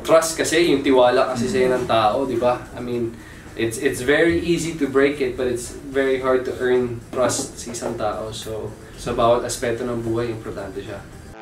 trust kasi, yung tiwala kasi sa'yo ng tao, di ba? I mean, it's very easy to break it, but it's very hard to earn trust sa isang tao. So, sa bawat aspeto ng buhay, importante siya.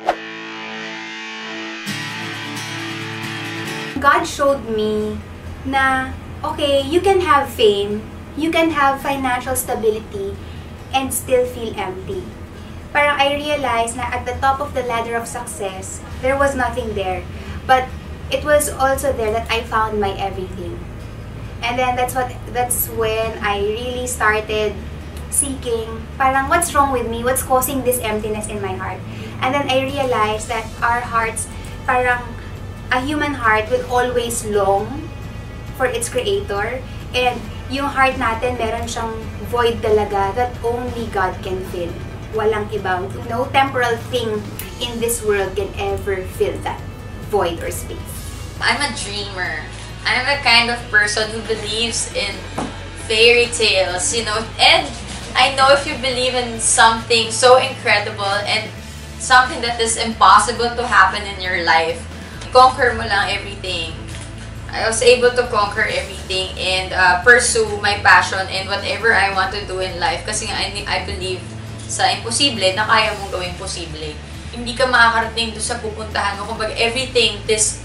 God showed me na, okay, you can have fame, you can have financial stability, and still feel empty. Parang I realized na at the top of the ladder of success, there was nothing there. But it was also there that I found my everything. And then that's when I really started seeking, parang what's wrong with me? What's causing this emptiness in my heart? And then I realized that our hearts, parang a human heart will always long for its creator. And yung heart natin, meron siyang void talaga that only God can fill. Walang ibang, no temporal thing in this world can ever fill that void or space. I'm a dreamer. I'm the kind of person who believes in fairy tales, you know. And I know if you believe in something so incredible and something that is impossible to happen in your life, conquer mo lang everything. I was able to conquer everything and pursue my passion and whatever I want to do in life kasi I believe sa imposible na kaya mong gawing posible. Hindi ka makakarating doon sa pupuntahan mo. Kumbaga, everything,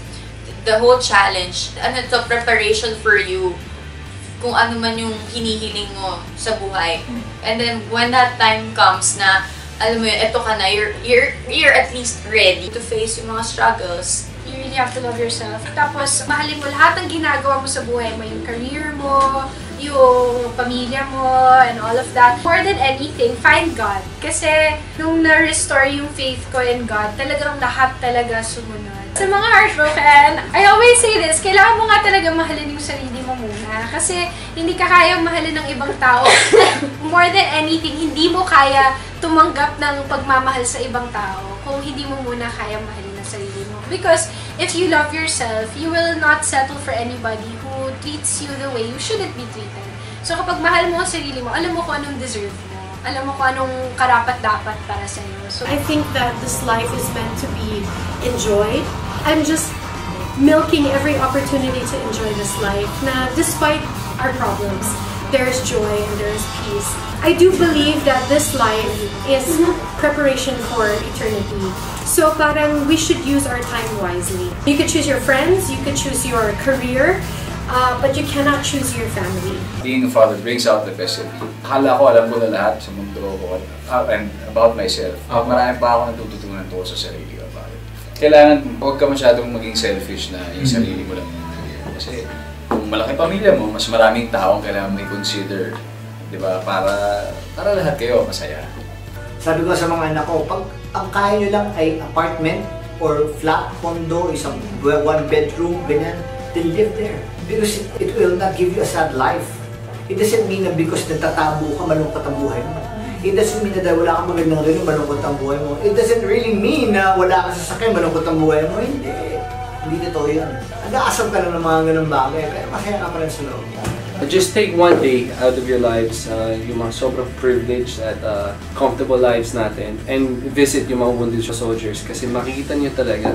the whole challenge, ano to, preparation for you, kung ano man yung hinihiling mo sa buhay. And then, when that time comes na, alam mo yun, eto ka na, you're at least ready to face yung mga struggles. You really have to love yourself. Tapos, mahalin mo lahat ng ginagawa mo sa buhay mo, yung career mo, yung pamilya mo, and all of that. More than anything, find God. Kasi, nung na-restore yung faith ko in God, talagang lahat talaga sumunod. Sa mga heartbroken, I always say this, kailangan mo nga talaga mahalin yung sarili mo muna. Kasi, hindi ka kaya mahalin ng ibang tao. More than anything, hindi mo kaya tumanggap ng pagmamahal sa ibang tao kung hindi mo muna kaya mahalin ang sarili mo. Because, if you love yourself, you will not settle for anybody who treats you the way you shouldn't be treated. So kapag mahal mo ang sarili mo, alam mo kung anong deserve mo. Alam mo kung anong karapat-dapat para sa'yo. So I think that this life is meant to be enjoyed. I'm just milking every opportunity to enjoy this life. Na despite our problems, there's joy and there's peace. I do believe that this life is preparation for eternity. So parang we should use our time wisely. You could choose your friends, you could choose your career, but you cannot choose your family. Being a father brings out the best in me. Akala ko alam ko na lahat sa mundo ko and about myself. Marami pa ako natututunan ko sa sarili ko. Kailangan huwag ka masyadong maging selfish na yung sarili mo lang. Kasi kung malaki pamilya mo, mas maraming taong kailangan may consider, di ba? Para lahat kayo masaya. Sabi ko sa mga anak ko, pag ang kaya nyo lang ay apartment or flat, condo, isang one bedroom, ganyan, then live there. Because it will not give you a sad life. It doesn't mean na because nagtatabo ka, malungkot ang buhay mo. It doesn't mean na dahil wala kang magandang relo, malungkot ang buhay mo. It doesn't really mean na wala kang sasakyan, malungkot ang buhay mo. Hindi totoo yun. Nag-aasam ka lang ng mga ganun bagay, pero masaya ka pa rin sa loob. Just take one day out of your lives, yung mga sobrang privileged at comfortable lives natin, and visit yung mga wounded soldiers kasi makikita niyo talaga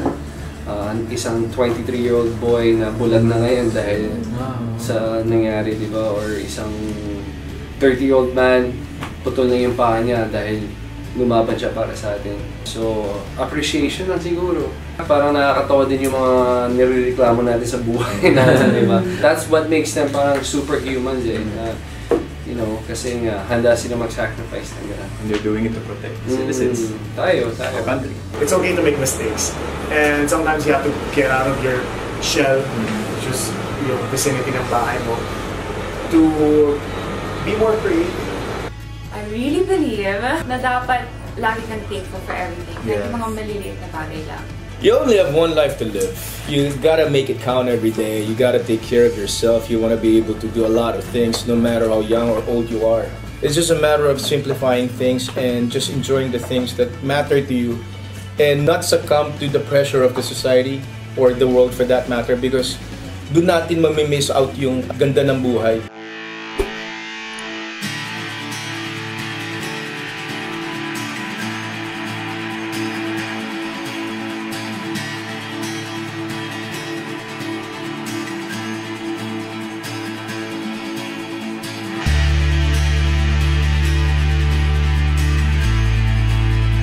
isang 23-year-old boy na bulag na ngayon dahil sa nangyari, di ba? Or isang 30-year-old man, putol na yung paa niya dahil lumaban siya para sa atin. So, appreciation lang siguro. Parang nakakatawa din yung mga nirereklamo natin sa buhay natin, di ba? That's what makes them parang superhumans eh. You know, kasi nga, handa sila mag-sacrifice ng gano'n. And they're doing it to protect the citizens. Tayo. Our country. It's okay to make mistakes. And sometimes you have to get out of your shell, which is yung vicinity ng bahay mo, to be more creative. I really believe na dapat lagi kang thankful for everything. Like mga maliliit na bagay lang. You only have one life to live. You gotta make it count every day. You gotta take care of yourself. You wanna be able to do a lot of things no matter how young or old you are. It's just a matter of simplifying things and just enjoying the things that matter to you and not succumb to the pressure of the society or the world for that matter because do natin mamimiss out yung ganda ng buhay.